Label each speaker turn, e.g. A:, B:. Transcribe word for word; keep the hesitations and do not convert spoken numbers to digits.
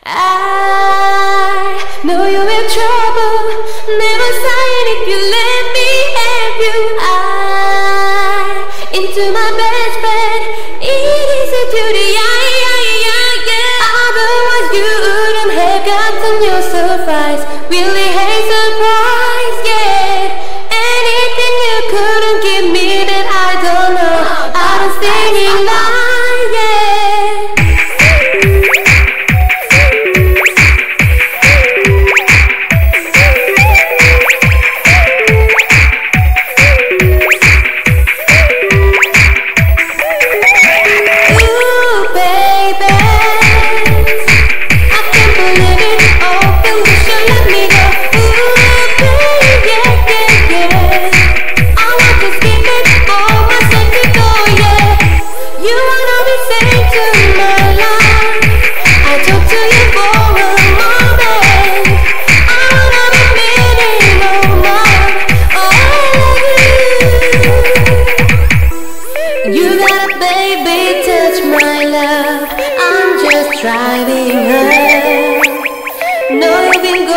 A: I know you have trouble, never sign if you let me have you. I, into my best friend, it is a duty, yeah, yeah, yeah, yeah. Otherwise you wouldn't have gotten your surprise, really hate surprise, yeah. Anything you couldn't give me that I don't know, I don't stand in line, yeah. You got a baby, touch my love, I'm just driving her. No, you've been